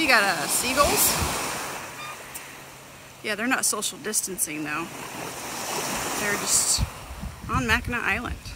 got seagulls. Yeah, they're not social distancing though. They're just on Mackinac Island.